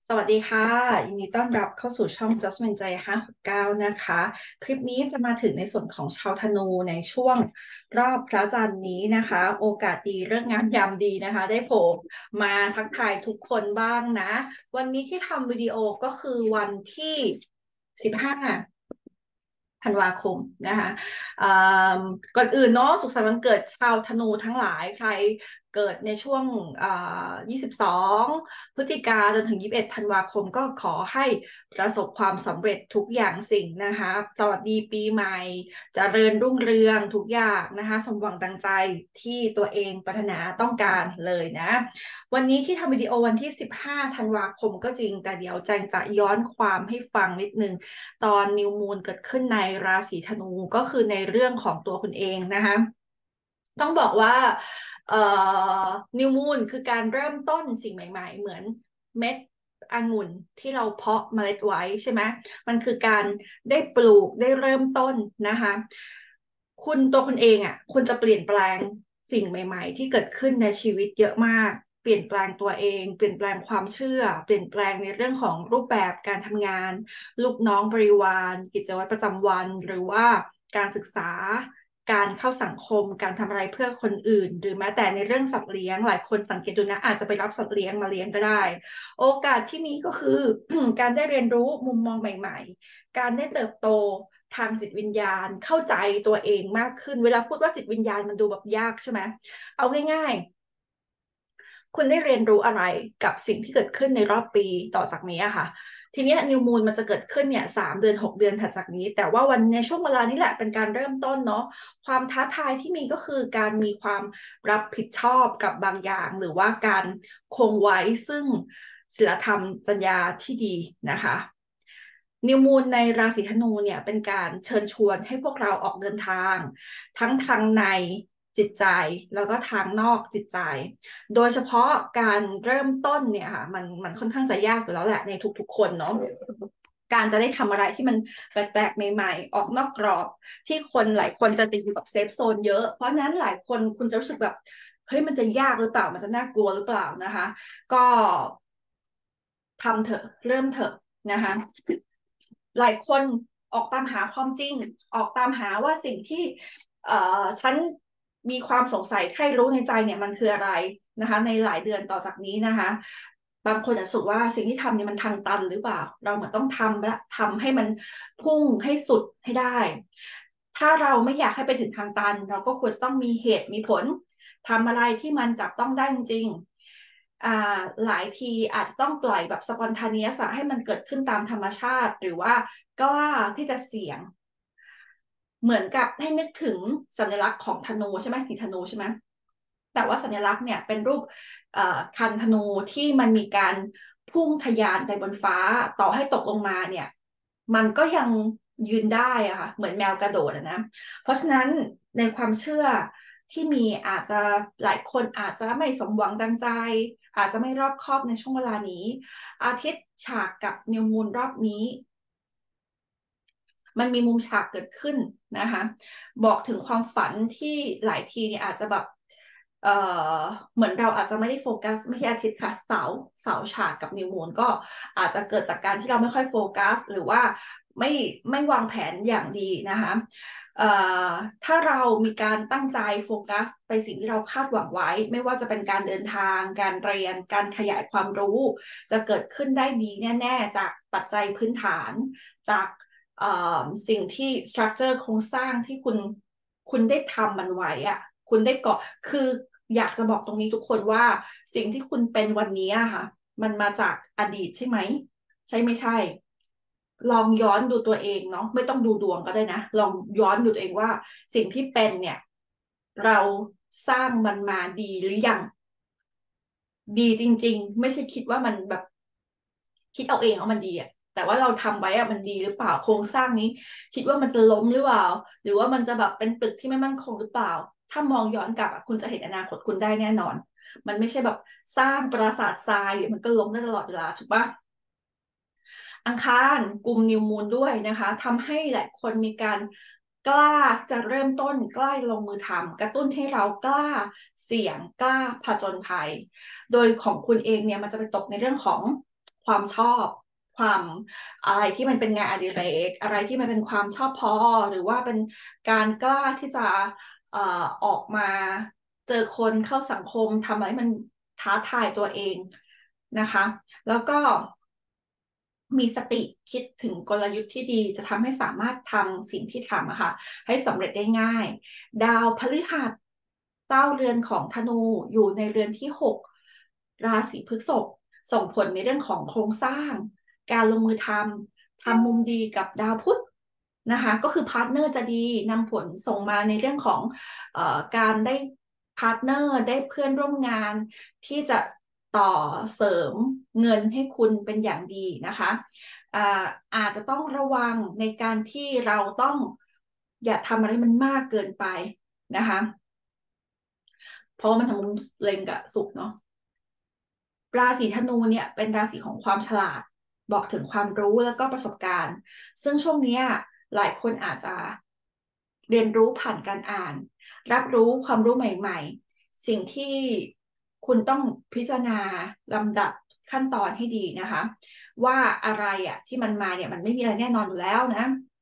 สวัสดีค่ะยินดีต้อนรับเข้าสู่ช่อง Justment ใจ569นะคะคลิปนี้จะมาถึงในส่วนของชาวธนูในช่วงรอบพระจันทร์นี้นะคะโอกาสดีเรื่องงานยามดีนะคะได้โผล่มาทักทายทุกคนบ้างนะวันนี้ที่ทำวิดีโอก็คือวันที่15 ธันวาคมนะคะอ่าก่อนอื่นเนาะสุขสันต์วันเกิดชาวธนูทั้งหลายใครเกิดในช่วง22พฤศจิกาจนถึง21ธันวาคมก็ขอให้ประสบความสำเร็จทุกอย่างสิ่งนะคะสวัสดีปีใหม่เจริญรุ่งเรืองทุกอย่างนะคะสมหวังดังใจที่ตัวเองปรารถนาต้องการเลยนะวันนี้ที่ทำวิดีโอวันที่15ธันวาคมก็จริงแต่เดี๋ยวแจงจะย้อนความให้ฟังนิดนึง ตอนนิวมูนเกิดขึ้นในราศีธนูก็คือในเรื่องของตัวคุณเองนะคะต้องบอกว่าเอ่นิวมูนคือการเริ่มต้นสิ่งใหม่ๆเหมือนเม็ดองุ่นที่เราเพาะเมล็ดไว้ใช่ไหมมันคือการได้ปลูกได้เริ่มต้นนะคะคุณตัวคุณเองอ่ะคุณจะเปลี่ยนแปลงสิ่งใหม่ๆที่เกิดขึ้นในชีวิตเยอะมากเปลี่ยนแปลงตัวเองเปลี่ยนแปลงความเชื่อเปลี่ยนแปลงในเรื่องของรูปแบบการทำงาน ลูกน้องบริวารกิจวัตรประจำวันหรือว่าการศึกษาการเข้าสังคมการทำอะไรเพื่อคนอื่นหรือแม้แต่ในเรื่องสัตว์เลี้ยงหลายคนสังเกตดูนะอาจจะไปรับสัตว์เลี้ยงมาเลี้ยงก็ได้โอกาสที่มีก็คือการได้เรียนรู้มุมมองใหม่ๆการได้เติบโตทางจิตวิญญาณเข้าใจตัวเองมากขึ้นเวลาพูดว่าจิตวิญญาณมันดูแบบยากใช่ไหมเอาง่ายๆคุณได้เรียนรู้อะไรกับสิ่งที่เกิดขึ้นในรอบปีต่อจากนี้อะค่ะ ทีเนี้ยนิวมูนมันจะเกิดขึ้นเนี่ย3 เดือน6 เดือนถัดจากนี้แต่ว่าวันในช่วงเวลานี้แหละเป็นการเริ่มต้นเนาะความท้าทายที่มีก็คือการมีความรับผิดชอบกับบางอย่างหรือว่าการคงไว้ซึ่งศีลธรรมจรรยาที่ดีนะคะนิวมูนในราศีธนูเนี่ยเป็นการเชิญชวนให้พวกเราออกเดินทางทั้งทางในจิตใจแล้วก็ทางนอกจิตใจ โดยเฉพาะการเริ่มต้นเนี่ยค่ะมันค่อนข้างจะยากอยู่แล้วแหละในทุกๆคนเนาะการจะได้ทำอะไรที่มันแปลกๆใหม่ๆออกนอกกรอบที่คนหลายคนจะติดอยู่กับเซฟโซนเยอะเพราะนั้นหลายคนคุณจะรู้สึกแบบเฮ้ยมันจะยากหรือเปล่ามันจะน่ากลัวหรือเปล่านะคะก็ทำเถอะเริ่มเถอะนะคะหลายคนออกตามหาความจริงออกตามหาว่าสิ่งที่ฉันมีความสงสัยใครรู้ในใจเนี่ยมันคืออะไรนะคะในหลายเดือนต่อจากนี้นะคะบางคนอาจจะรู้สึกว่าสิ่งที่ทำเนี่ยมันทางตันหรือเปล่าเราเหมือนต้องทำและทำให้มันพุ่งให้สุดให้ได้ถ้าเราไม่อยากให้ไปถึงทางตันเราก็ควรจะต้องมีเหตุมีผลทำอะไรที่มันจับต้องได้จริงๆหลายทีอาจจะต้องปล่อยแบบสปอนทาเนียสให้มันเกิดขึ้นตามธรรมชาติหรือว่ากล้าที่จะเสี่ยง เหมือนกับให้นึกถึงสัญลักษณ์ของธนูใช่ไหมผีธนูใช่ไหมแต่ว่าสัญลักษณ์เนี่ยเป็นรูปคันธนูที่มันมีการพุ่งทะยานไปบนฟ้าต่อให้ตกลงมาเนี่ยมันก็ยังยืนได้อะค่ะเหมือนแมวกระโดดอะนะเพราะฉะนั้นในความเชื่อที่มีอาจจะหลายคนอาจจะไม่สมหวังดังใจอาจจะไม่รอบคอบในช่วงเวลานี้อาทิตย์ฉากกับนิวมูนรอบนี้ มันมีมุมฉากเกิดขึ้นนะคะบอกถึงความฝันที่หลายทีเนี่ยอาจจะแบบเอ่อเหมือนเราอาจจะไม่ได้โฟกัสไม่ใช่อาทิตย์ค่ะเสาฉากกับนิวมูนก็อาจจะเกิดจากการที่เราไม่ค่อยโฟกัสหรือว่าไม่ไม่วางแผนอย่างดีนะคะเอ่อถ้าเรามีการตั้งใจโฟกัสไปสิ่งที่เราคาดหวังไว้ไม่ว่าจะเป็นการเดินทางการเรียนการขยายความรู้จะเกิดขึ้นได้ดีแน่ๆจากปัจจัยพื้นฐานจากสิ่งที่ structure โครงสร้างที่คุณได้ทำมันไว้อะคุณได้เกาะคืออยากจะบอกตรงนี้ทุกคนว่าสิ่งที่คุณเป็นวันนี้อะค่ะมันมาจากอดีตใช่ไหมใช่ไม่ใช่ลองย้อนดูตัวเองเนาะไม่ต้องดูดวงก็ได้นะลองย้อนดูตัวเองว่าสิ่งที่เป็นเนี่ยเราสร้างมันมาดีหรือยังดีจริงๆไม่ใช่คิดว่ามันแบบ คิดเอาเองว่ามันดีอะแต่ว่าเราทำไว้อะมันดีหรือเปล่าโครงสร้างนี้คิดว่ามันจะล้มหรือเปล่าหรือว่ามันจะแบบเป็นตึกที่ไม่มั่นคงหรือเปล่าถ้ามองย้อนกลับอะคุณจะเห็นอนาคตคุณได้แน่นอนมันไม่ใช่แบบสร้างปราสาททรายเดี๋ยวมันก็ล้มได้ตลอดเวลาถูกปะอังคารกลุ่มนิวมูนด้วยนะคะทำให้หลายคนมีการกล้าจะเริ่มต้นกล้าลงมือทำกระตุ้นให้เรากล้าเสี่ยงกล้าผจญภัยโดยของคุณเองเนี่ยมันจะไปตกในเรื่องของความชอบความอะไรที่มันเป็นงานอดิเรกอะไรที่มันเป็นความชอบพอหรือว่าเป็นการกล้าที่จะออกมาเจอคนเข้าสังคมทำอะไรมันท้าทายตัวเองนะคะแล้วก็มีสติคิดถึงกลยุทธ์ที่ดีจะทำให้สามารถทำสิ่งที่ทำอะค่ะให้สำเร็จได้ง่ายดาวพฤหัสเจ้าเรือนของธนูอยู่ในเรือนที่6ราศีพฤษภส่งผลในเรื่องของโครงสร้างการลงมือทำมุมดีกับดาวพุธนะคะก็คือพาร์ทเนอร์จะดีนำผลส่งมาในเรื่องของการได้พาร์ทเนอร์ได้เพื่อนร่วมงานที่จะต่อเสริมเงินให้คุณเป็นอย่างดีนะคะอ่าอาจจะต้องระวังในการที่เราต้องอย่าทำอะไรมันมากเกินไปนะคะเพราะว่ามันทำมุมเล็งกับสุขเนาะ ราศีธนูเนี่ยเป็นราศีของความฉลาดบอกถึงความรู้แล้วก็ประสบการณ์ซึ่งช่วงนี้หลายคนอาจจะเรียนรู้ผ่านการอ่านรับรู้ความรู้ใหม่ๆสิ่งที่คุณต้องพิจารณาลำดับขั้นตอนให้ดีนะคะว่าอะไรที่มันมาเนี่ยมันไม่มีอะไรแน่นอนอยู่แล้วนะ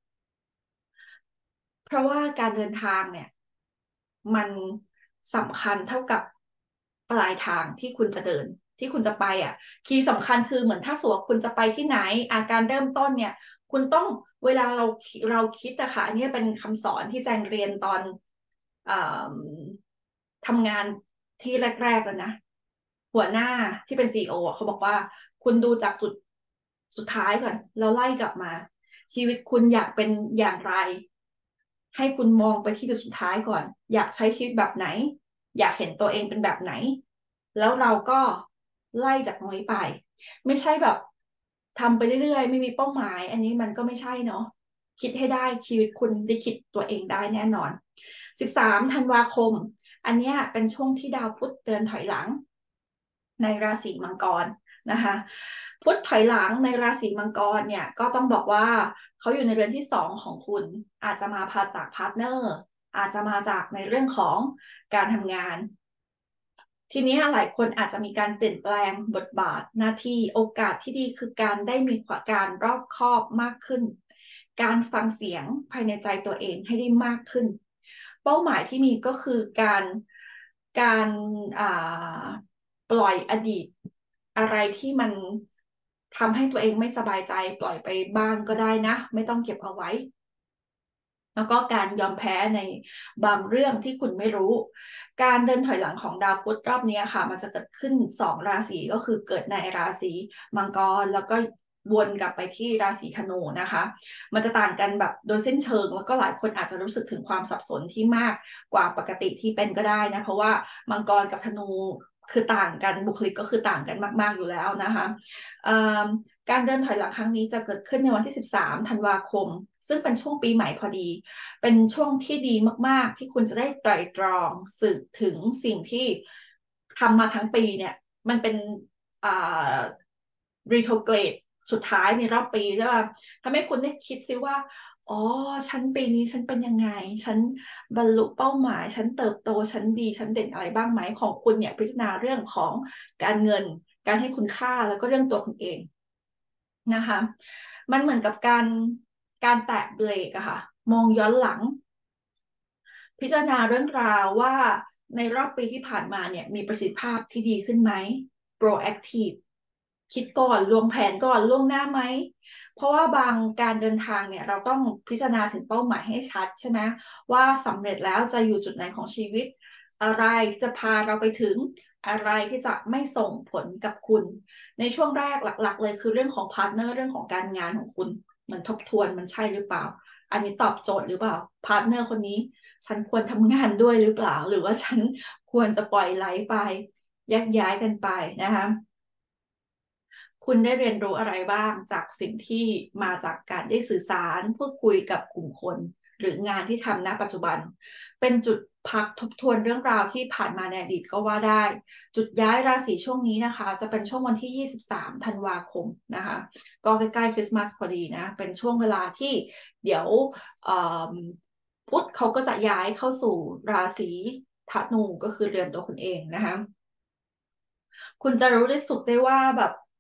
เพราะว่าการเดินทางเนี่ยมันสำคัญเท่ากับปลายทางที่คุณจะเดินที่คุณจะไปคีย์สำคัญคือเหมือนถ้าสมมติว่าคุณจะไปที่ไหนการเริ่มต้นเนี่ยคุณต้องเวลาเราคิดอะค่ะอันนี้เป็นคำสอนที่แจงเรียนตอนเอ่อทำงานที่แรกๆแล้วนะหัวหน้าที่เป็นซีอีโอเขาบอกว่าคุณดูจากจุดสุดท้ายก่อนแล้วไล่กลับมาชีวิตคุณอยากเป็นอย่างไร ให้คุณมองไปที่จุดสุดท้ายก่อนอยากใช้ชีวิตแบบไหนอยากเห็นตัวเองเป็นแบบไหนแล้วเราก็ไล่จากตรงนี้ไปไม่ใช่แบบทำไปเรื่อยๆไม่มีเป้าหมายอันนี้มันก็ไม่ใช่เนาะคิดให้ได้ชีวิตคุณได้คิดตัวเองได้แน่นอน13 ธันวาคมอันนี้เป็นช่วงที่ดาวพุธเดินถอยหลังในราศีมังกรนะคะพุธถอยหลังในราศีมังกรเนี่ยก็ต้องบอกว่าเขาอยู่ในเรือนที่2ของคุณอาจจะมาจากพาร์ทเนอร์อาจจะมาจากในเรื่องของการทำงานทีนี้หลายคนอาจจะมีการเปลี่ยนแปลงบทบาทหน้าที่โอกาสที่ดีคือการได้มีการรอบคอบมากขึ้นการฟังเสียงภายในใจตัวเองให้ได้มากขึ้นเป้าหมายที่มีก็คือการอ่า ปล่อยอดีตอะไรที่มันทำให้ตัวเองไม่สบายใจปล่อยไปบ้างก็ได้นะไม่ต้องเก็บเอาไว้แล้วก็การยอมแพ้ในบางเรื่องที่คุณไม่รู้การเดินถอยหลังของดาวพุธรอบนี้ค่ะมันจะเกิดขึ้น2 ราศีก็คือเกิดในราศีมังกรแล้วก็วนกลับไปที่ราศีธนูนะคะมันจะต่างกันแบบโดยสิ้นเชิงแล้วก็หลายคนอาจจะรู้สึกถึงความสับสนที่มากกว่าปกติที่เป็นก็ได้นะเพราะว่ามังกรกับธนูคือต่างกันบุคลิกก็คือต่างกันมากๆอยู่แล้วนะคะเอ่อการเดินถอยหลังครั้งนี้จะเกิดขึ้นในวันที่13 ธันวาคมซึ่งเป็นช่วงปีใหม่พอดีเป็นช่วงที่ดีมากๆที่คุณจะได้ไตร่ตรองสืบถึงสิ่งที่ทำมาทั้งปีเนี่ยมันเป็นอ่ารีโทเกรดสุดท้ายในรอบปีใช่ป่ะทำให้คุณได้คิดซิว่าอ๋อฉันปีนี้ฉันเป็นยังไงฉันบรรลุเป้าหมายฉันเติบโตฉันดีฉันเด่นอะไรบ้างไหมของคุณเนี่ยพิจารณาเรื่องของการเงินการให้คุณค่าแล้วก็เรื่องตัวคุณเองนะคะมันเหมือนกับการแตะเบรกอะค่ะมองย้อนหลัง พิจารณาเรื่องราวว่าในรอบปีที่ผ่านมาเนี่ยมีประสิทธิภาพที่ดีขึ้นไหม proactive คิดก่อนวางแผนก่อนล่วงหน้าไหมเพราะว่าบางการเดินทางเนี่ยเราต้องพิจารณาถึงเป้าหมายให้ชัดใช่ไหมว่าสำเร็จแล้วจะอยู่จุดไหนของชีวิตอะไรจะพาเราไปถึงอะไรที่จะไม่ส่งผลกับคุณในช่วงแรกหลักๆเลยคือเรื่องของพาร์ทเนอร์เรื่องของการงานของคุณมันทบทวนมันใช่หรือเปล่าอันนี้ตอบโจทย์หรือเปล่าพาร์ทเนอร์คนนี้ ฉันควรทำงานด้วยหรือเปล่าหรือว่าฉันควรจะปล่อยไหลไปแยกย้ายกันไปนะคะคุณได้เรียนรู้อะไรบ้างจากสิ่งที่มาจากการได้สื่อสารพูดคุยกับกลุ่มคนหรืองานที่ทำณปัจจุบันเป็นจุดพักทบทวนเรื่องราวที่ผ่านมาในอดีตก็ว่าได้จุดย้ายราศีช่วงนี้นะคะจะเป็นช่วงวันที่23 ธันวาคมนะคะก็ใกล้ๆคริสต์มาสพอดีนะเป็นช่วงเวลาที่เดี๋ยวเอ่อ พุธเขาก็จะย้ายเข้าสู่ราศีธนูก็คือเรือนตัวคุณเองนะคะคุณจะรู้ได้สุดได้ว่าแบบ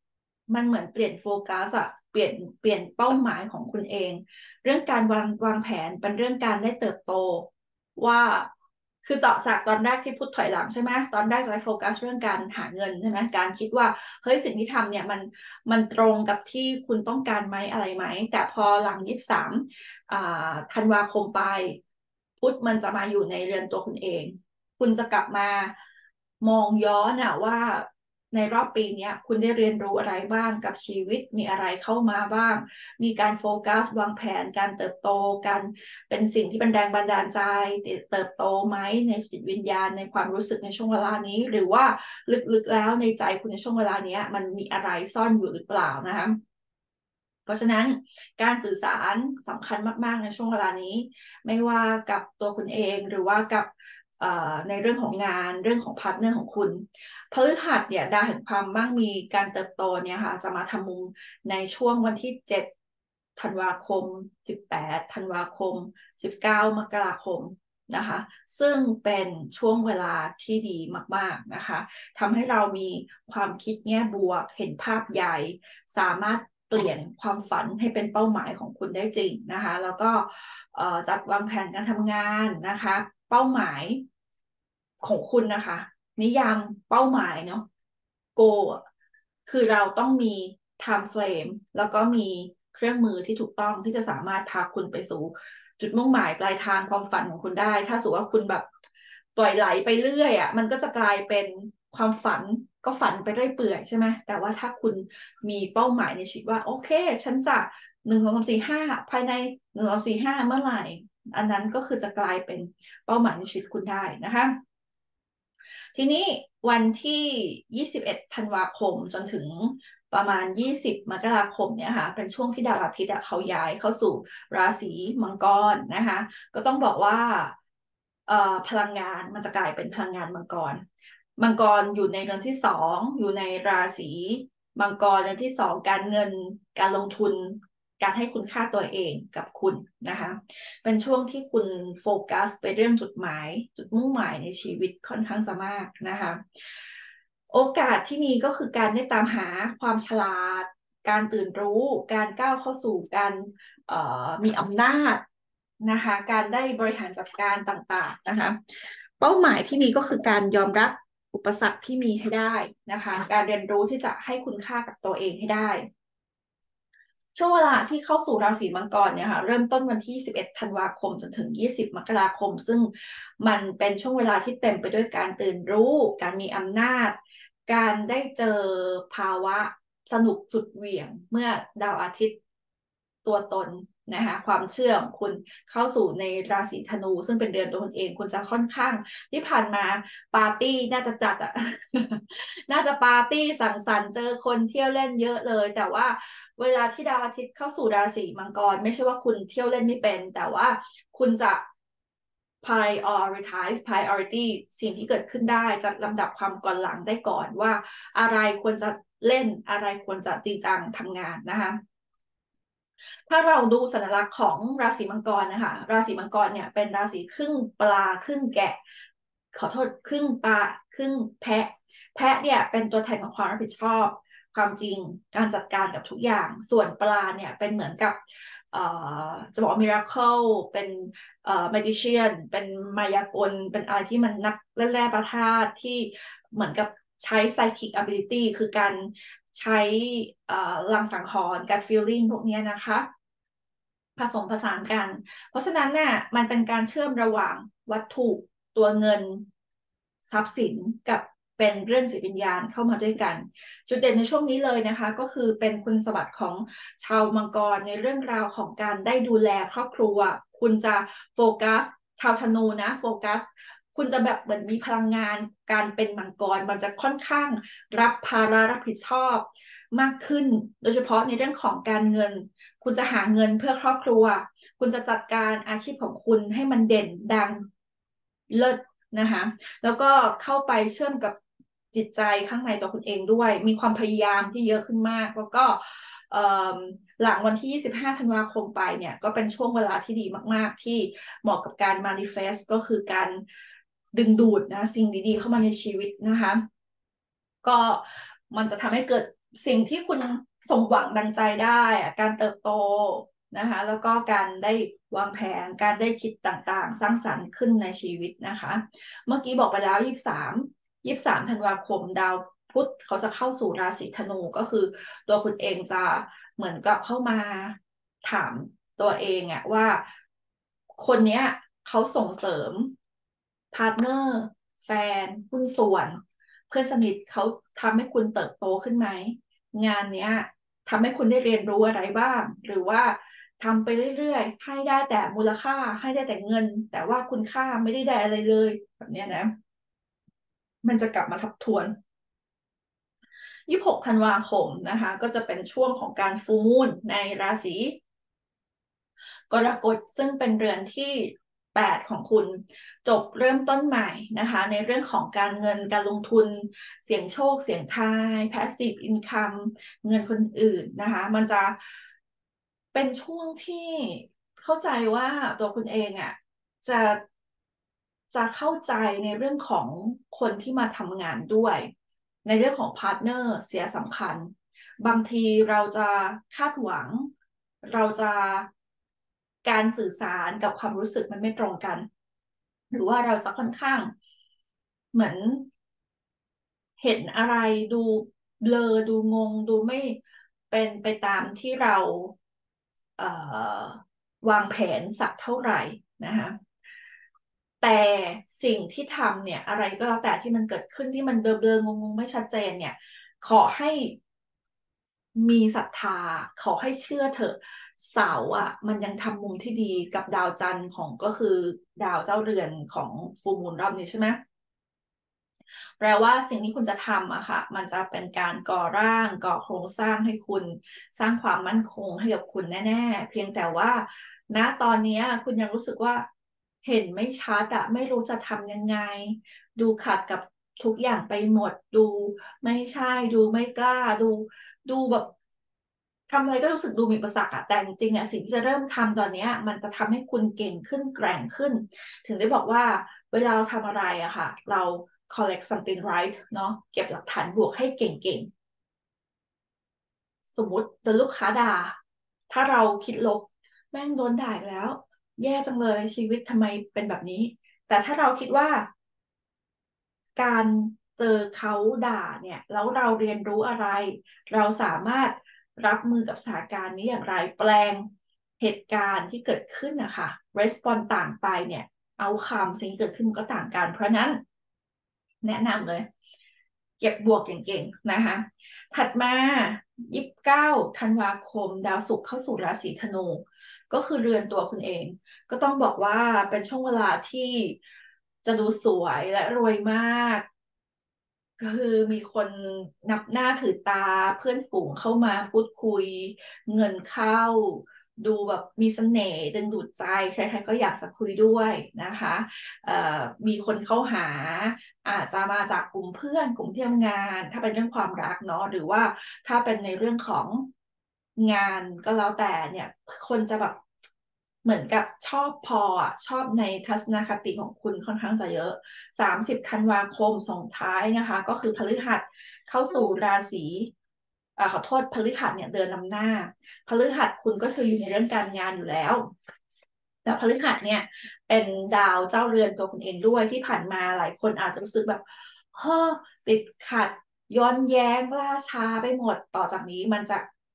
มันเหมือนเปลี่ยนโฟกัสอะเปลี่ยนเป้าหมายของคุณเองเรื่องการวางแผนเป็นเรื่องการได้เติบโตว่าคือเจาะจากตอนแรกที่พูดถอยหลังใช่ไหมตอนแรกจะไปโฟกัสเรื่องการหาเงินใช่ไหมการคิดว่าเฮ้ยสิ่งที่ทำเนี่ยมันตรงกับที่คุณต้องการไหมอะไรไหมแต่พอหลัง23ธันวาคมไปพุธมันจะมาอยู่ในเรือนตัวคุณเอง คุณจะกลับมามองย้อนอะว่าในรอบปีนี้คุณได้เรียนรู้อะไรบ้างกับชีวิตมีอะไรเข้ามาบ้างมีการโฟกัสวางแผนการเติบโตกันเป็นสิ่งที่เป็นแรงบันดาลใจเติบโตไหมในจิตวิญญาณในความรู้สึกในช่วงเวลานี้หรือว่าลึกๆแล้วในใจคุณในช่วงเวลานี้มันมีอะไรซ่อนอยู่หรือเปล่านะคะเพราะฉะนั้นการสื่อสารสำคัญมากๆในช่วงเวลานี้ไม่ว่ากับตัวคุณเองหรือว่ากับในเรื่องของงานเรื่องของพาร์ทเนอร์ของคุณพฤหัสเนี่ยดาวแห่งความมั่งมีการเติบโตเนี่ยค่ะจะมาทำมุมในช่วงวันที่7ธันวาคม18ธันวาคม19มกราคมนะคะซึ่งเป็นช่วงเวลาที่ดีมากๆนะคะทำให้เรามีความคิดแง่บวกเห็นภาพใหญ่สามารถเปลี่ยนความฝันให้เป็นเป้าหมายของคุณได้จริงนะคะแล้วก็จัดวางแผนการทำงานนะคะเป้าหมายของคุณนะคะนิยามเป้าหมายเนาะ goal อะคือเราต้องมี time frame แล้วก็มีเครื่องมือที่ถูกต้องที่จะสามารถพาคุณไปสู่จุดมุ่งหมายปลายทางความฝันของคุณได้ถ้าสมมติว่าคุณแบบปล่อยไหลไปเรื่อยอ่ะมันก็จะกลายเป็นความฝันก็ฝันไปเรื่อยเปื่อยใช่ไหมแต่ว่าถ้าคุณมีเป้าหมายในชีวิตว่าโอเคฉันจะ1 2 3 4 5ภายใน1 2 3 4 5เมื่อไหร่อันนั้นก็คือจะกลายเป็นเป้าหมายในชีวิตคุณได้นะคะ ทีนี้วันที่21ธันวาคมจนถึงประมาณ20มกราคมเนี่ยค่ะเป็นช่วงที่ดาวอาทิตย์เขาย้ายเข้าสู่ราศีมังกรนะคะก็ต้องบอกว่าพลังงานมันจะกลายเป็นพลังงานมังกรมังกรอยู่ในเดือนที่2อยู่ในราศีมังกรเดือนที่2การเงินการลงทุนการให้คุณค่าตัวเองกับคุณนะคะเป็นช่วงที่คุณโฟกัสไปเรื่องจุดหมายจุดมุ่งหมายในชีวิตค่อนข้างจะมากนะคะโอกาสที่มีก็คือการได้ตามหาความฉลาดการตื่นรู้การก้าวเข้าสู่การมีอำนาจนะคะการได้บริหารจัดการต่างๆนะคะเป้าหมายที่มีก็คือการยอมรับอุปสรรคที่มีให้ได้นะคะการเรียนรู้ที่จะให้คุณค่ากับตัวเองให้ได้ ช่วงเวลาที่เข้าสู่ราศีมังกรเนี่ยค่ะเริ่มต้นวันที่11ธันวาคมจนถึง20มกราคมซึ่งมันเป็นช่วงเวลาที่เต็มไปด้วยการตื่นรู้การมีอำนาจการได้เจอภาวะสนุกสุดเหวี่ยงเมื่อดาวอาทิตย์ตัวตนนะคะความเชื่อของคุณเข้าสู่ในราศีธนูซึ่งเป็นเดือนตัวคุณเองคุณจะค่อนข้างที่ผ่านมาปาร์ตี้น่าจะจัดอะน่าจะปาร์ตี้สังสรรค์เจอคนเที่ยวเล่นเยอะเลยแต่ว่า เวลาที่ดาวอาทิตย์เข้าสู่ราศีมังกรไม่ใช่ว่าคุณเที่ยวเล่นไม่เป็นแต่ว่าคุณจะ priority สิ่งที่เกิดขึ้นได้จัดลำดับความก่อนหลังได้ก่อนว่าอะไรควรจะเล่นอะไรควรจะจริงจังทำงานนะคะถ้าเราดูสัญลักษณ์ของราศีมังกรนะคะราศีมังกรเนี่ยเป็นราศีครึ่งปลาครึ่งแกะขอโทษครึ่งปลาครึ่งแพะแพะเนี่ยเป็นตัวแทนของความรับผิดชอบความจริงการจัดการกับทุกอย่างส่วนปลาเนี่ยเป็นเหมือนกับจะบอกว่ามิราเคิลเป็นmagician เป็นมายากลเป็นอะไรที่มันนักเล่นแร่ประทาตที่เหมือนกับใช้ psychic ability คือการใช้ลางสังหรณ์การ feeling พวกนี้นะคะผสมผสานกันเพราะฉะนั้นเนี่ยมันเป็นการเชื่อมระหว่างวัตถุตัวเงินทรัพย์สินกับเป็นเรื่องจิตวิญญาณเข้ามาด้วยกันจุดเด่นในช่วงนี้เลยนะคะก็คือเป็นคุณสมบัติของชาวมังกรในเรื่องราวของการได้ดูแลครอบครัวคุณจะโฟกัสชาวธนูนะโฟกัสคุณจะแบบเหมือนมีพลังงานการเป็นมังกรมันจะค่อนข้างรับภาระรับผิดชอบมากขึ้นโดยเฉพาะในเรื่องของการเงินคุณจะหาเงินเพื่อครอบครัวคุณจะจัดการอาชีพของคุณให้มันเด่นดังเลิศนะคะแล้วก็เข้าไปเชื่อมกับจิตใจข้างในตัวคุณเองด้วยมีความพยายามที่เยอะขึ้นมากแล้วก็หลังวันที่25ธันวาคมไปเนี่ยก็เป็นช่วงเวลาที่ดีมากๆที่เหมาะกับการ manifest ก็คือการดึงดูดนะสิ่งดีๆเข้ามาในชีวิตนะคะก็มันจะทำให้เกิดสิ่งที่คุณสมหวังดังใจได้อะการเติบโตนะคะแล้วก็การได้วางแผนการได้คิดต่างๆสร้างสรรค์ขึ้นในชีวิตนะคะเมื่อกี้บอกไปแล้ว23ธันวาคมดาวพุธเขาจะเข้าสู่ราศีธนูก็คือตัวคุณเองจะเหมือนกับเข้ามาถามตัวเองอะว่าคนเนี้ยเขาส่งเสริมพาร์ทเนอร์แฟนหุ้นส่วนเพื่อนสนิทเขาทำให้คุณเติบโตขึ้นไหมงานเนี้ยทำให้คุณได้เรียนรู้อะไรบ้างหรือว่าทำไปเรื่อยๆให้ได้แต่มูลค่าให้ได้แต่เงินแต่ว่าคุณค่าไม่ได้ได้อะไรเลยแบบเนี้ยนะมันจะกลับมาทบทวน26ธันวาคมนะคะก็จะเป็นช่วงของการฟูลมูนในราศีกรกฎซึ่งเป็นเรือนที่8ของคุณจบเริ่มต้นใหม่นะคะในเรื่องของการเงินการลงทุนเสี่ยงโชคเสี่ยงทาย passive income เงินคนอื่นนะคะมันจะเป็นช่วงที่เข้าใจว่าตัวคุณเองอ่ะจะจะเข้าใจในเรื่องของคนที่มาทำงานด้วยในเรื่องของพาร์ทเนอร์เสียสำคัญบางทีเราจะคาดหวังเราจะการสื่อสารกับความรู้สึกมันไม่ตรงกันหรือว่าเราจะค่อนข้างเหมือนเห็นอะไรดูเบลอดูงงดูไม่เป็นไปตามที่เราเอ่อวางแผนสักเท่าไหร่นะคะแต่สิ่งที่ทำเนี่ยอะไรก็แล้วแต่ที่มันเกิดขึ้นที่มันเบลอๆงงๆไม่ชัดเจนเนี่ยขอให้มีศรัทธาขอให้เชื่อเถอะเสาร์อ่ะมันยังทำมุมที่ดีกับดาวจันทร์ของก็คือดาวเจ้าเรือนของฟูลมูนรอบนี้ใช่ไหม แปลว่าสิ่งที่คุณจะทำอะค่ะมันจะเป็นการก่อร่างก่อโครงสร้างให้คุณสร้างความมั่นคงให้กับคุณแน่ๆเพียงแต่ว่าณตอนนี้คุณยังรู้สึกว่าเห็นไม่ชัดอะไม่รู้จะทำยังไงดูขัดกับทุกอย่างไปหมดดูไม่ใช่ดูไม่กล้าดูแบบทำอะไรก็รู้สึกดูมีอุปสรรคอะแต่จริงๆอะสิ่งที่จะเริ่มทำตอนนี้มันจะทำให้คุณเก่งขึ้นแกร่งขึ้นถึงได้บอกว่าเวลาเราทำอะไรอะค่ะเรา collect something right เนาะเก็บหลักฐานบวกให้เก่งๆสมมุติโดนลูกค้าด่าถ้าเราคิดลบแม่งโดนด่าอีกแล้วแย่จังเลยชีวิตทำไมเป็นแบบนี้แต่ถ้าเราคิดว่าการเจอเขาด่าเนี่ยแล้วเราเรียนรู้อะไรเราสามารถรับมือกับสถานการณ์นี้อย่างไรแปลงเหตุการณ์ที่เกิดขึ้นนะคะ response ต่างไปเนี่ยเอาคำสิ่งที่เกิดขึ้นก็ต่างกันเพราะนั้น แนะนำเลยเก็บบวกเก่งๆนะคะถัดมา29ธันวาคมดาวศุกร์เข้าสู่ราศีธนูก็คือเรือนตัวคุณเองก็ต้องบอกว่าเป็นช่วงเวลาที่จะดูสวยและรวยมากก็คือมีคนนับหน้าถือตาเพื่อนฝูงเข้ามาพูดคุยเงินเข้าดูแบบมีเสน่ห์ดึงดูดใจใครๆก็อยากจะคุยด้วยนะคะเอ่อมีคนเข้าหา อาจจะมาจากกลุ่มเพื่อนกลุ่มที่ทำงานถ้าเป็นเรื่องความรักเนาะหรือว่าถ้าเป็นในเรื่องของงานก็แล้วแต่เนี่ยคนจะแบบเหมือนกับชอบพออ่ะชอบในทัศนคติของคุณค่อนข้างจะเยอะ30ธันวาคมส่งท้ายนะคะก็คือพฤหัสเข้าสู่ราศีขอโทษพฤหัสเนี่ยเดือนนำหน้าพฤหัสคุณก็คืออยู่ในเรื่องการงานอยู่แล้ว แล้วพฤหัสเนี่ยเป็นดาวเจ้าเรือนตัวคุณเองด้วยที่ผ่านมาหลายคนอาจจะรู้สึกแบบเฮ้อติดขัดย้อนแย้งล่าช้าไปหมดต่อจากนี้มันจะ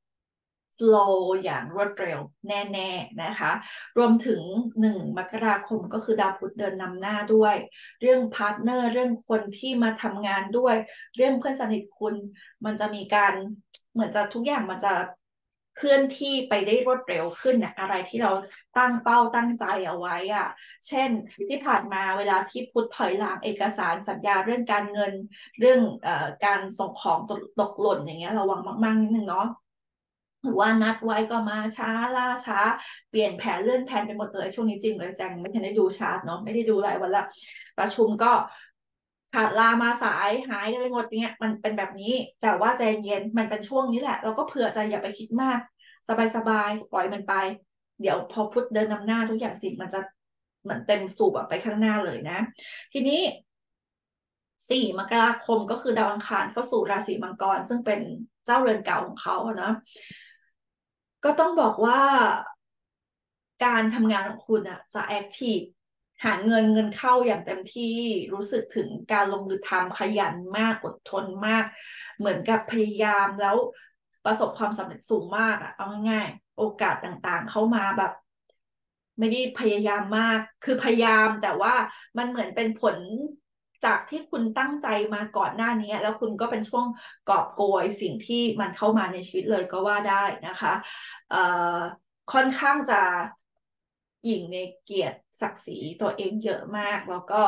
flow อย่างรวดเร็วแน่ๆนะคะรวมถึง1 มกราคมก็คือดาวพุธเดินนำหน้าด้วยเรื่องพาร์ทเนอร์เรื่องคนที่มาทำงานด้วยเรื่องเพื่อนสนิทคุณมันจะมีการเหมือนจะทุกอย่างมันจะเคลื่อนที่ไปได้รวดเร็วขึ้นนะอะไรที่เราตั้งเป้าตั้งใจเอาไว้อะเช่นที่ผ่านมาเวลาที่พุทธถอยหลังเอกสารสัญญาเรื่องการเงินเรื่องการส่งของตกหล่นอย่างเงี้ยระวังมากๆนิดนึงเนาะ หรือว่านัดไว้ก็มาช้าล่าช้าเปลี่ยนแผนเลื่อนแผนไปหมดเลยช่วงนี้จริงเลยจังไม่ทันได้ดูชาร์ตเนาะไม่ได้ดูหลายวันละประชุมก็ขาดลามาสายหายกันไปหมดเนี้ยมันเป็นแบบนี้แต่ว่าใจเย็นมันเป็นช่วงนี้แหละเราก็เผื่อใจอย่าไปคิดมากสบายๆปล่อยมันไปเดี๋ยวพอพุธเดินนำหน้าทุกอย่างสิ่งมันจะเหมือนเต็มสูบแบบไปข้างหน้าเลยนะทีนี้ 4 มกราคมก็คือดาวอังคารเข้าสู่ราศีมังกรซึ่งเป็นเจ้าเรือนเก่าของเขาอะนะก็ต้องบอกว่าการทำงานของคุณอะจะแอคทีฟหาเงินเข้าอย่างเต็มที่รู้สึกถึงการลงมือทำขยันมากอดทนมากเหมือนกับพยายามแล้วประสบความสำเร็จสูงมากอะเอาง่ายๆโอกาสต่างๆเข้ามาแบบไม่ได้พยายามมากคือพยายามแต่ว่ามันเหมือนเป็นผลจากที่คุณตั้งใจมาก่อนหน้านี้แล้วคุณก็เป็นช่วงกอบโกยสิ่งที่มันเข้ามาในชีวิตเลยก็ว่าได้นะคะเอ่อ ค่อนข้างจะหยิ่งในเกียรติศักดิ์ศรีตัวเองเยอะมากแล้วก็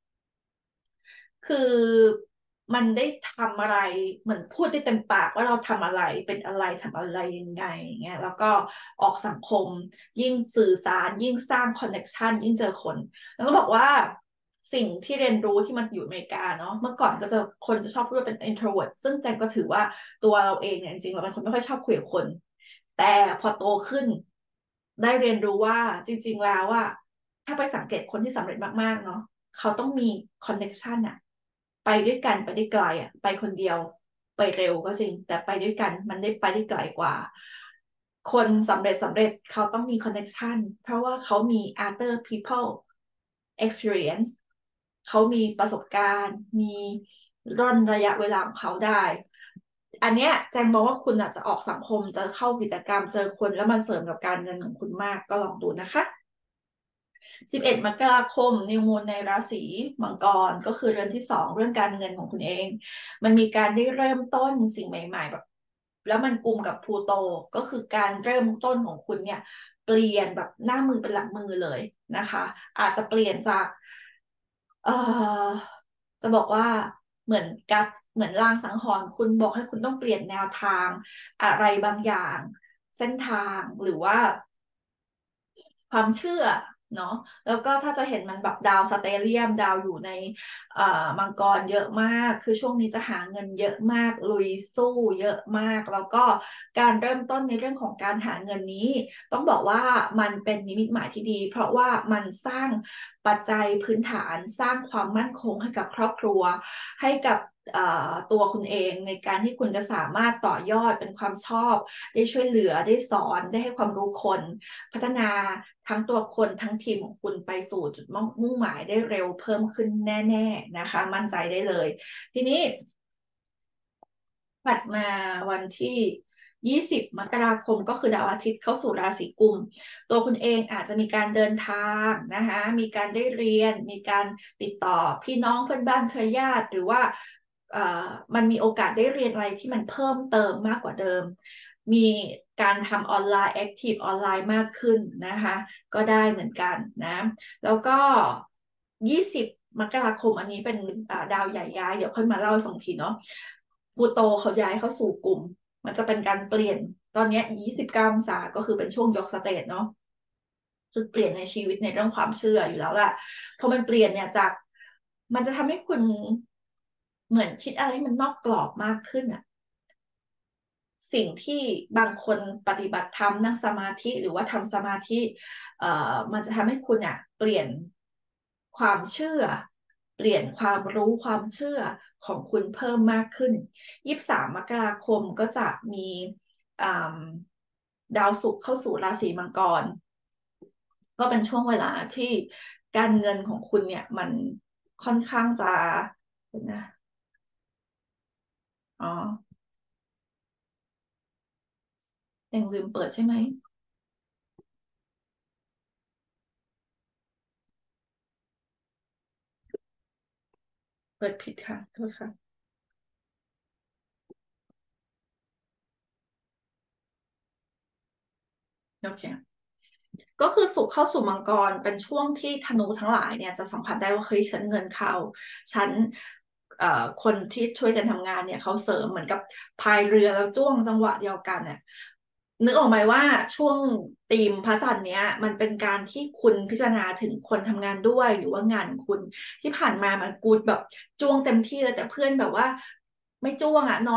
คือมันได้ทำอะไรเหมือนพูดได้เต็มปากว่าเราทำอะไรเป็นอะไรทำอะไรยังไงอย่างเงี้ยแล้วก็ออกสังคมยิ่งสื่อสารยิ่งสร้างคอนเน็กชันยิ่งเจอคนแล้วก็บอกว่าสิ่งที่เรียนรู้ที่มันอยู่อเมริกาเนาะเมื่อก่อนก็จะคนจะชอบพูดว่าเป็น introvert ซึ่งแจงก็ถือว่าตัวเราเองเนี่ยจริงๆเราเป็นคนไม่ค่อยชอบคุยกับคนแต่พอโตขึ้นได้เรียนรู้ว่าจริงๆแล้วว่าถ้าไปสังเกตคนที่สำเร็จมากๆเนาะเขาต้องมีคอนเน็กชันอะไปด้วยกันไปได้ไกลอะไปคนเดียวไปเร็วก็จริงแต่ไปด้วยกันมันได้ไปได้ไกลกว่าคนสำเร็จเขาต้องมีคอนเน็กชันเพราะว่าเขามี other people experience เขามีประสบการณ์มีร่นระยะเวลาของเขาได้อันเนี้ยแจงมองว่าคุณอาจจะออกสังคมจะเข้ากิจกรรมเจอคนแล้วมาเสริมกับการเงินของคุณมากก็ลองดูนะคะ11 มกราคมนิวมูนในราศีมังกรก็คือเรือนที่2เรื่องการเงินของคุณเองมันมีการได้เริ่มต้นสิ่งใหม่ๆแบบแล้วมันกุมกับพลูโตก็คือการเริ่มต้นของคุณเนี่ยเปลี่ยนแบบหน้ามือเป็นหลังมือเลยนะคะอาจจะเปลี่ยนจากเอ่อจะบอกว่าเหมือนกับเหมือนลางสังหรณ์คุณบอกให้คุณต้องเปลี่ยนแนวทางอะไรบางอย่างเส้นทางหรือว่า ความเชื่อเนาะแล้วก็ถ้าจะเห็นมันแบบดาวสเตเลียมดาวอยู่ในมังกรเยอะมากคือช่วงนี้จะหาเงินเยอะมากลุยสู้เยอะมากแล้วก็การเริ่มต้นในเรื่องของการหาเงินนี้ต้องบอกว่ามันเป็นนิมิตหมายที่ดีเพราะว่ามันสร้างปัจจัยพื้นฐานสร้างความมั่นคงให้กับครอบครัวให้กับตัวคุณเองในการที่คุณจะสามารถต่อยอดเป็นความชอบได้ช่วยเหลือได้สอนได้ให้ความรู้คนพัฒนาทั้งตัวคนทั้งทีมของคุณไปสู่จุดมุ่งหมายได้เร็วเพิ่มขึ้นแน่ๆนะคะมั่นใจได้เลยทีนี้ถัดมาวันที่20 มกราคมก็คือดาวอาทิตย์เข้าสู่ราศีกุมตัวคุณเองอาจจะมีการเดินทางนะคะมีการได้เรียนมีการติดต่อพี่น้องเพื่อนบ้านเครือญาติหรือว่าเอ่อมันมีโอกาสได้เรียนอะไรที่มันเพิ่มเติมมากกว่าเดิมมีการทำออนไลน์แอคทีฟออนไลน์มากขึ้นนะคะก็ได้เหมือนกันนะแล้วก็20 มกราคมอันนี้เป็นดาวใหญ่ย้ายเดี๋ยวค่อยมาเล่าให้ฟังทีเนาะพลูโตเขาย้ายเข้าสู่กลุ่มมันจะเป็นการเปลี่ยนตอนนี้29 องศาก็คือเป็นช่วงยกสเตจเนาะจุดเปลี่ยนในชีวิตในเรื่องความเชื่ออยู่แล้วแหละพอมันเปลี่ยนเนี่ยจากมันจะทำให้คุณเหมือนคิดอะไรให้มันนอกกรอบมากขึ้นอะ สิ่งที่บางคนปฏิบัติธรรมนั่งสมาธิหรือว่าทำสมาธิมันจะทำให้คุณอ่ะเปลี่ยนความเชื่อเปลี่ยนความรู้ความเชื่อของคุณเพิ่มมากขึ้น23 มกราคมก็จะมีอ่าดาวศุกร์เข้าสู่ราศีมังกรก็เป็นช่วงเวลาที่การเงินของคุณเนี่ยมันค่อนข้างจะเดี๋ยวนะอ๋อยังลืมเปิดใช่ไหมเปิดผิดค่ะโทษค่ะ โอเคก็คือสุขเข้าสู่มังกรเป็นช่วงที่ธนูทั้งหลายเนี่ยจะสัมผัสได้ว่าเฮ้ยฉันเงินเข้าฉันคนที่ช่วยกันทำงานเนี่ยเขาเสริมเหมือนกับพายเรือแล้วจ้วงจังหวะเดียวกันเนี่ยนึกออกไหมว่าช่วงธีมพระจันทร์เนี้ยมันเป็นการที่คุณพิจารณาถึงคนทำงานด้วยหรือว่างานของคุณที่ผ่านมามันกูดแบบจ้วงเต็มที่เลยแต่เพื่อนแบบว่าไม่จ้วงอ่ะนอนแบบ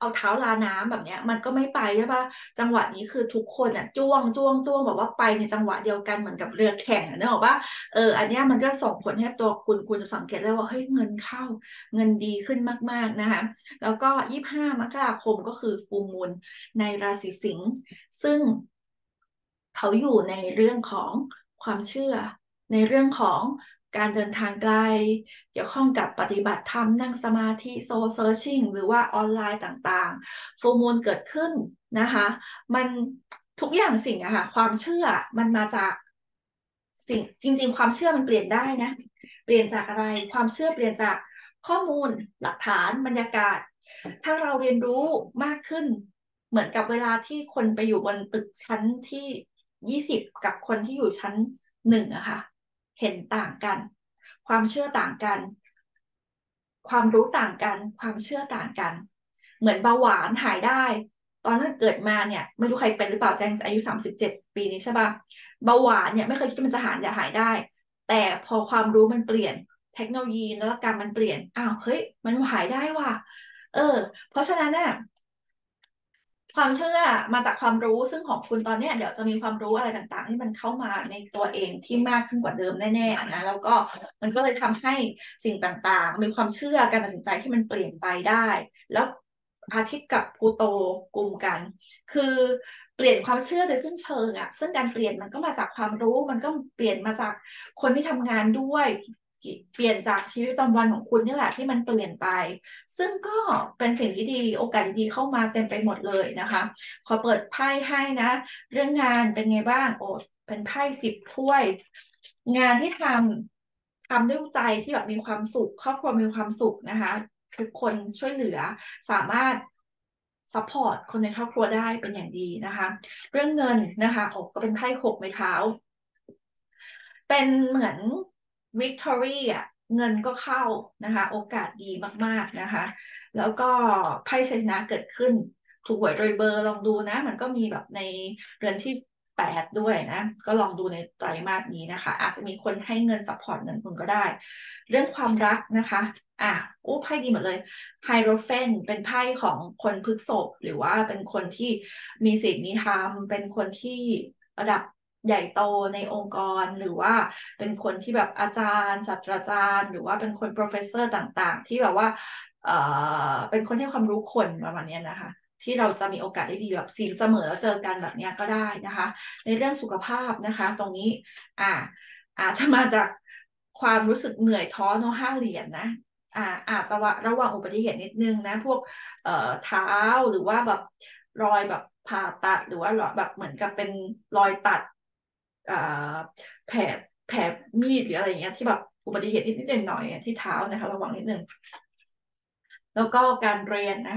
เอาเท้าลาน้ำแบบเนี้ยมันก็ไม่ไปใช่ปะจังหวะนี้คือทุกคนอ่ะจ้วงจ้วงจ้วงแบบว่าไปในจังหวะเดียวกันเหมือนกับเรือแข่งอ่ะนึกออกปะอันเนี้ยมันก็ส่งผลให้ตัวคุณจะสังเกตได้ว่าเฮ้ยเงินเข้าเงินดีขึ้นมากๆนะคะแล้วก็25 มกราคมก็คือฟูลมูนในราศีสิงห์ซึ่งเขาอยู่ในเรื่องของความเชื่อในเรื่องของการเดินทางไกลเกี่ยวข้องกับปฏิบัติธรรมนั่งสมาธิโซลเซิร์ชิ่งหรือว่าออนไลน์ต่างๆฟูลมูนเกิดขึ้นนะคะมันทุกอย่างสิ่งอะค่ะความเชื่อมันมาจากสิ่งจริงๆความเชื่อมันเปลี่ยนได้นะเปลี่ยนจากอะไรความเชื่อเปลี่ยนจากข้อมูลหลักฐานบรรยากาศถ้าเราเรียนรู้มากขึ้นเหมือนกับเวลาที่คนไปอยู่บนตึกชั้นที่20กับคนที่อยู่ชั้น1อะค่ะเห็นต่างกันความเชื่อต่างกันความรู้ต่างกันความเชื่อต่างกันเหมือนเบาหวานหายได้ตอนนั้นเกิดมาเนี่ยไม่รู้ใครเป็นหรือเปล่าแจงอายุ37 ปีนี้ใช่ปะเบาหวานเนี่ยไม่เคยคิดว่ามันจะหายได้แต่พอความรู้มันเปลี่ยนเทคโนโลยีนวัตกรรมมันเปลี่ยนอ้าวเฮ้ยมันหายได้ว่ะเออเพราะฉะนั้นเนี่ย ความเชื่อมาจากความรู้ซึ่งของคุณตอนเนี้ยเดี๋ยวจะมีความรู้อะไรต่างๆที่มันเข้ามาในตัวเองที่มากขึ้นกว่าเดิมแน่ๆนะแล้วก็มันก็เลยทำให้สิ่งต่างๆมีความเชื่อการตัดสินใจที่มันเปลี่ยนไปได้แล้วอาทิตย์กับพลูโตกลุ่มกันคือเปลี่ยนความเชื่อโดยสิ้นเชิงอ่ะซึ่งการเปลี่ยนมันก็มาจากความรู้มันก็เปลี่ยนมาจากคนที่ทำงานด้วยเปลี่ยนจากชีวิตประจำวันของคุณนี่แหละที่มันเปลี่ยนไป ซึ่งก็เป็นสิ่งที่ดีโอกาสดีๆเข้ามาเต็มไปหมดเลยนะคะขอเปิดไพ่ให้นะเรื่องงานเป็นไงบ้างโอ้เป็นไพ่10 ถ้วยงานที่ทำด้วยใจที่แบบมีความสุขครอบครัวมีความสุขนะคะทุกคนช่วยเหลือสามารถซัพพอร์ตคนในครอบครัวได้เป็นอย่างดีนะคะเรื่องเงินนะคะโอ้ก็เป็นไพ่6 ไม้เท้า เป็นเหมือนวิกตอรี่อ่ะเงินก็เข้านะคะโอกาสดีมากๆนะคะแล้วก็ไพ่ชัยชนะเกิดขึ้นถูกหวยโดยเบอร์ลองดูนะมันก็มีแบบในเดือนที่8ด้วยนะก็ลองดูในไตรมาสนี้นะคะอาจจะมีคนให้เงินซัพพอร์ตเงินคุณก็ได้เรื่องความรักนะคะโอ้ไพ่ดีหมดเลยไฮโรเฟนเป็นไพ่ของคนพฤษภหรือว่าเป็นคนที่มีศีลมีธรรมเป็นคนที่ระดับ ใหญ่โตในองค์กรหรือว่าเป็นคนที่แบบอาจารย์ศาสตราจารย์หรือว่าเป็นคน professor ต่างๆที่แบบว่าเป็นคนให้ความรู้คนประมาณนี้นะคะที่เราจะมีโอกาสได้ดีแบบศีลเสมอแล้วเจอกันแบบนี้ก็ได้นะคะในเรื่องสุขภาพนะคะตรงนี้อ่าอาจจะมาจากความรู้สึกเหนื่อยท้อเนาะ5 เหรียญนะอาจจะว่าระวังอุบัติเหตุนิดนึงนะพวกเท้าหรือว่าแบบรอยแบบผ่าตัดหรือว่ารอยแบบเหมือนกับเป็นรอยตัดอ่าแผลแผลมีดหรืออะไรอย่างเงี้ยที่แบบอุบัติเหตุนิดๆหน่อยๆที่เท้านะคะระวังนิดนึงแล้วก็การเรียนนะคะ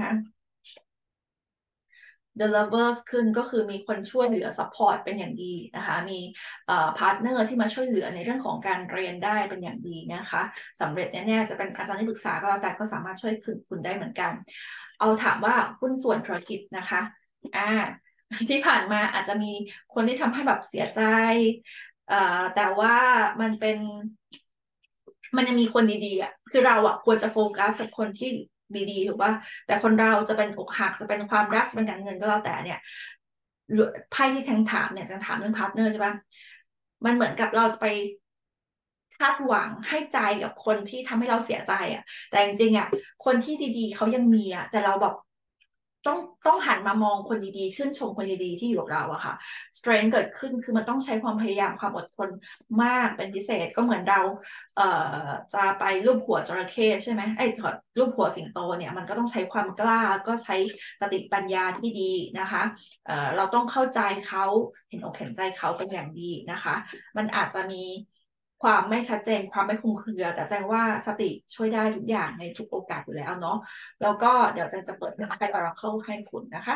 The Lovers ขึ้นก็คือมีคนช่วยเหลือซัพพอร์ตเป็นอย่างดีนะคะมีพาร์ทเนอร์ที่มาช่วยเหลือในเรื่องของการเรียนได้เป็นอย่างดีนะคะสำเร็จแน่ๆจะเป็นอาจารย์ที่ปรึกษาก็แล้วแต่ก็สามารถช่วยคุณได้เหมือนกันเอาถามว่าหุ้นส่วนธุรกิจนะคะอ่าที่ผ่านมาอาจจะมีคนที่ทำให้แบบเสียใจแต่ว่ามันเป็นมันยังมีคนดีๆอ่ะคือเราอ่ะควรจะโฟกัสกับคนที่ดีๆถูกป่ะแต่คนเราจะเป็นอกหักจะเป็นความรักจะเป็นการเงินก็แล้วแต่เนี่ยไพ่ที่แทงถามเนี่ยจะถามเรื่องพาร์ทเนอร์ใช่ป่ะมันเหมือนกับเราจะไปคาดหวังให้ใจกับคนที่ทำให้เราเสียใจอ่ะแต่จริงๆอ่ะคนที่ดีๆเขายังมีอ่ะแต่เราแบบต้องต้องหันมามองคนดีๆชื่นชมคนดีๆที่อยู่กับเราอะค่ะ strength เกิดขึ้นคือมันต้องใช้ความพยายามความอดทนมากเป็นพิเศษก็เหมือนเราจะไปรูปหัวจระเข้ใช่ไหมไอ้รูปหัวสิงโตเนี่ยมันก็ต้องใช้ความกล้าก็ใช้สติปัญญาที่ดีนะคะเราต้องเข้าใจเขาเห็นอกเห็นใจเขาเป็นอย่างดีนะคะมันอาจจะมีความไม่ชัดเจนความไม่คลุมเครือแต่แจ้งว่าสติช่วยได้ทุกอย่างในทุกโอกาสอยู่แล้วเนาะแล้วก็เดี๋ยวแจ้งจะเปิดไพ่ Oracle ให้คุณนะคะ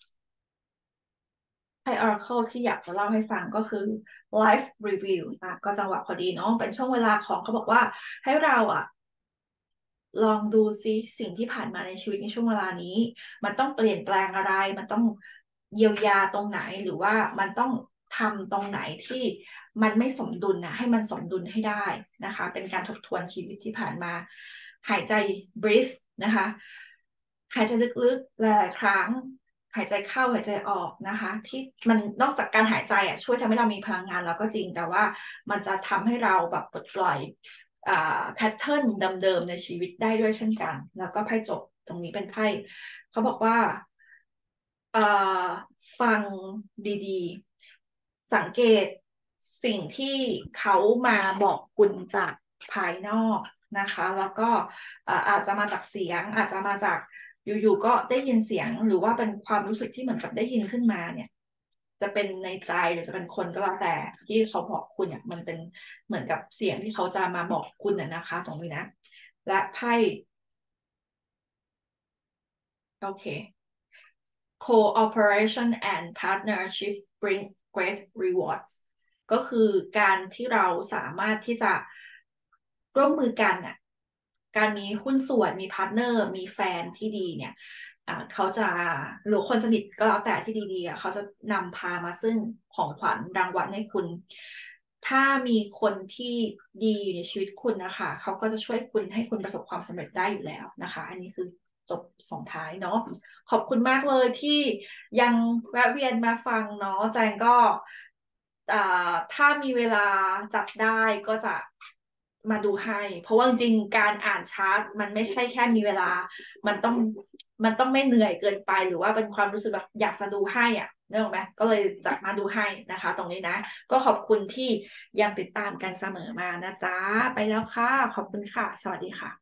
ไพ่ Oracle ที่อยากจะเล่าให้ฟังก็คือ Life Review ก็จังหวะพอดีเนาะเป็นช่วงเวลาของเขาบอกว่าให้เราลองดูซิสิ่งที่ผ่านมาในชีวิตในช่วงเวลานี้มันต้องเปลี่ยนแปลงอะไรมันต้องเยียวยาตรงไหนหรือว่ามันต้องทำตรงไหนที่มันไม่สมดุลนะให้มันสมดุลให้ได้นะคะเป็นการทบทวนชีวิตที่ผ่านมาหายใจ breathe นะคะหายใจลึกๆหลายๆครั้งหายใจเข้าหายใจออกนะคะที่มันนอกจากการหายใจช่วยทำให้เรามีพลังงานแล้วก็จริงแต่ว่ามันจะทำให้เราแบบปลดปล่อยแพทเทิร์นเดิมๆในชีวิตได้ด้วยเช่นกันแล้วก็ไพ่จบตรงนี้เป็นไพ่เขาบอกว่าเอ่อฟังดีๆสังเกตสิ่งที่เขามาบอกคุณจากภายนอกนะคะแล้วก็อาจจะมาจากเสียงอาจจะมาจากอยู่ๆก็ได้ยินเสียงหรือว่าเป็นความรู้สึกที่เหมือนกับได้ยินขึ้นมาเนี่ยจะเป็นในใจหรือจะเป็นคนก็แล้วแต่ที่เขาบอกคุณเนี่ยมันเป็นเหมือนกับเสียงที่เขาจะมาบอกคุณน่ะนะคะตรงนี้นะและไพ่โอเค cooperation and partnership bring great rewards ก็คือการที่เราสามารถที่จะร่วมมือกันอ่ะการมีหุ้นส่วนมีพาร์ทเนอร์มีแฟนที่ดีเนี่ยเขาจะหรือคนสนิทก็แล้วแต่ที่ดีๆเขาจะนำพามาซึ่งของขวัญรางวัลให้คุณถ้ามีคนที่ดีอยู่ในชีวิตคุณนะคะเขาก็จะช่วยคุณให้คุณประสบความสำเร็จได้อยู่แล้วนะคะอันนี้คือจบส่งท้ายเนาะ ขอบคุณมากเลยที่ยังแวะเวียนมาฟังเนาะแจงก็ถ้ามีเวลาจัดได้ก็จะมาดูให้เพราะว่าจริงๆการอ่านชาร์ตมันไม่ใช่แค่มีเวลามันต้องมันต้องไม่เหนื่อยเกินไปหรือว่าเป็นความรู้สึกแบบอยากจะดูให้อ่ะนึกออกไหมก็เลยจะมาดูให้นะคะตรงนี้นะก็ขอบคุณที่ยังติดตามกันเสมอมานะจ๊ะไปแล้วค่ะขอบคุณค่ะสวัสดีค่ะ